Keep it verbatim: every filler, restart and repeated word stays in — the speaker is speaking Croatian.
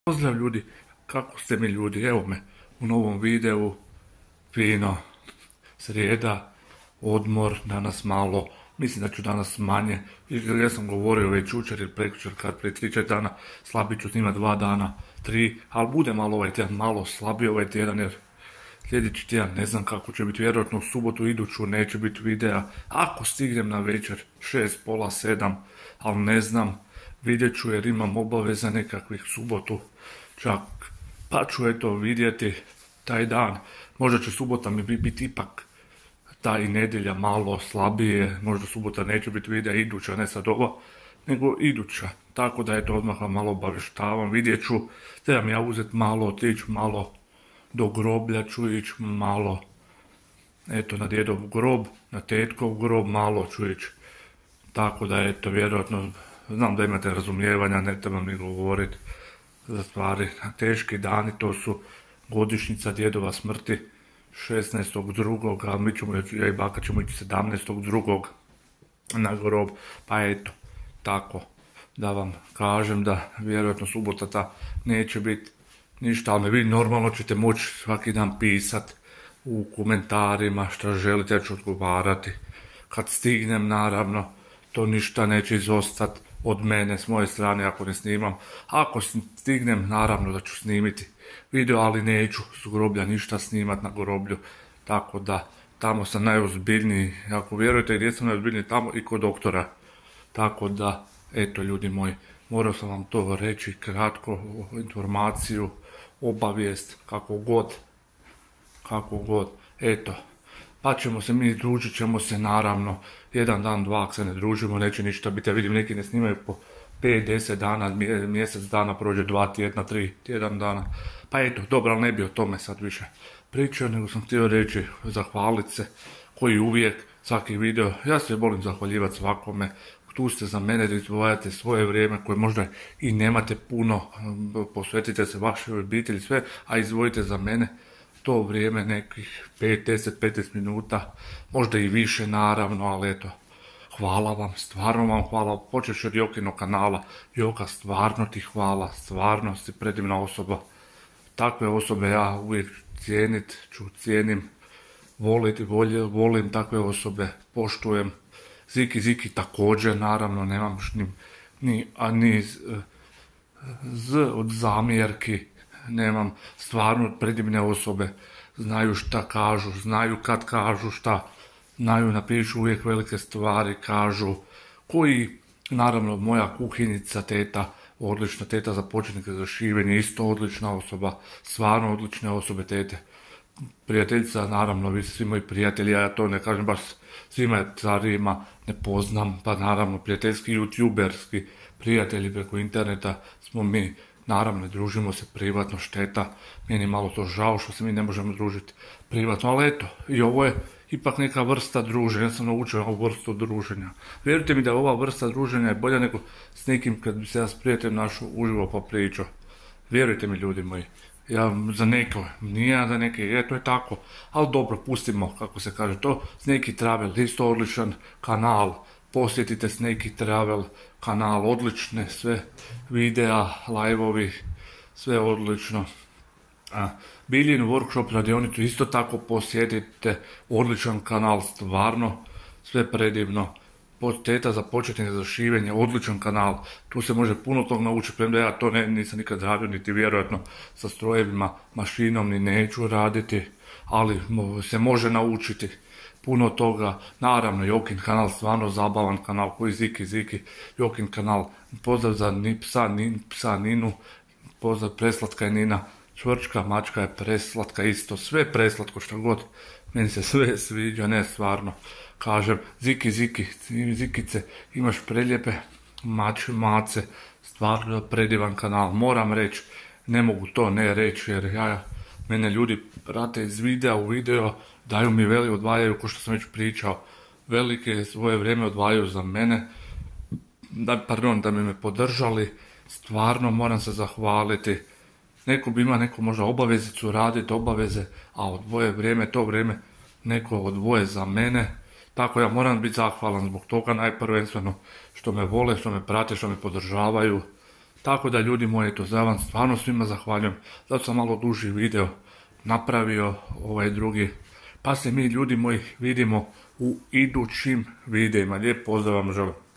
Pozdrav ljudi, kako ste mi ljudi, evo me u novom videu, fino, srijeda, odmor, danas malo, mislim da ću danas manje, jer ja sam govorio već jučer ili prekjučer kad prije tri četiri dana slabije ću snimati dva dana, tri, ali bude malo ovaj tjedan, malo slabije ovaj tjedan jer sljedeći tjedan ne znam kako će biti, vjerojatno u subotu iduću neće biti videa, ako stignem na večer, šest, pola sedam, ali ne znam, vidjet ću jer imam obaveza nekakvih subotu, čak, pa ću eto vidjeti taj dan, možda će subota mi biti ipak ta i nedjelja malo slabije, možda subota neće biti videa iduća, ne sad ova, nego iduća, tako da eto odmah vam malo obavještavam, vidjet ću, trebam ja uzeti malo, otići malo do groblja ću ići malo, eto na djedov grob, na tetkov grob malo ću ići, tako da eto vjerojatno, znam da imate razumijevanja, ne trebam ni govoriti za stvari, teški dani, to su godišnjica djedova smrti šesnaestog drugog ali mi ćemo, ja i baka ćemo ići sedamnaestog drugog na grob, pa eto, tako da vam kažem da vjerojatno subota ta neće biti ništa, ali vi normalno ćete moći svaki dan pisat u komentarima šta želite, ja ću odgovarati kad stignem, naravno, to ništa neće izostati od mene, s moje strane ako ne snimam. Ako stignem, naravno da ću snimiti video, ali neću s groblja ništa snimat na groblju, tako da tamo sam najozbiljniji, ako vjerujete gdje sam najozbiljniji, tamo i kod doktora. Tako da, eto ljudi moji, morao sam vam to reći kratko, informaciju, obavijest, kako god, kako god, eto. Pa ćemo se mi, družit ćemo se naravno, jedan dan, dva, ako se ne družimo, neće ništa biti, ja vidim neki ne snimaju po pet, deset dana, mjesec dana prođe, dva tjedna, tri tjedan dana, pa eto, dobro, ali ne bi o tome sad više pričao, nego sam htio reći, zahvaliti se, koji uvijek, svaki video, ja se volim zahvaljivati svakome, tu ste za mene da izdvajate svoje vrijeme koje možda i nemate puno, posvetite se vašoj obitelji, sve, a izdvojite za mene to vrijeme nekih pet, deset, petnaest minuta, možda i više naravno, ali eto, hvala vam, stvarno vam hvala, počeš od Jokinog kanala, Joka, stvarno ti hvala, stvarno si predivna osoba, takve osobe ja uvijek cijenit ću, cijenim, voliti, volje, volim takve osobe, poštujem, Ziki Ziki također, naravno, nemam ni, ni, a ni z, z od zamjerki, nemam, stvarno predivne osobe, znaju šta kažu, znaju kad kažu šta, znaju napišu uvijek velike stvari, kažu, koji, naravno, moja kuhinjica, teta, odlična teta za početnike za šivenje, isto odlična osoba, stvarno odlične osobe tete. Prijateljica, naravno, vi ste svi moji prijatelji, ja to ne kažem baš svima carijima, ne poznam, pa naravno, prijateljski youtuberski prijatelji preko interneta smo mi, naravno, družimo se privatno, šteta, meni je malo to žao što se mi ne možemo družiti privatno, ali eto, i ovo je ipak neka vrsta druženja, ja sam naučio ovu vrstu druženja. Vjerujte mi da ova vrsta druženja je bolja nego s nekim kad bi se ja s prijateljem našu uživo pa pričao. Vjerujte mi ljudi moji, ja za neke, nije za neke, je to je tako, ali dobro, pustimo, kako se kaže to, Snakey Travel, isto odličan kanal, posjetite Snakey Travel kanal, odlične sve videa, live-ovi, sve odlično. A, Biljin workshop radionicu isto tako posjetite, odličan kanal, stvarno, sve predivno. Teta za početnike za šivenje, odličan kanal, tu se može puno tog naučiti, premda ja to ne, nisam nikad radio, niti vjerojatno sa strojevima, mašinom ni neću raditi, ali se može naučiti puno toga. Naravno, Jokin kanal, stvarno zabavan kanal, koji Ziki Ziki, Jokin kanal, pozdrav za ni psa, ni psa Ninu, pozdrav, preslatka je Nina, čvrčka, mačka je preslatka isto, sve preslatko što god, meni se sve sviđa, ne stvarno, kažem, Ziki Ziki, Zikice, imaš prelijepe mače, mace, stvarno predivan kanal, moram reći, ne mogu to ne reći jer ja, mene ljudi prate iz videa u video, daju mi veli, odvajaju, ko što sam već pričao, velike svoje vrijeme odvajaju za mene, da, pardon, da bi me podržali, stvarno moram se zahvaliti. Neko bi ima neko možda obavezicu raditi, obaveze, a odvoje vrijeme, to vrijeme neko odvoje za mene, tako ja moram biti zahvalan zbog toga najprvenstveno što me vole, što me prate, što me podržavaju, Tako da ljudi moji, to za vam stvarno svima zahvaljujem. Zato sam malo duži video napravio, ovaj drugi. Pa se mi ljudi moji vidimo u idućim videima. Lijep pozdrav vam želim.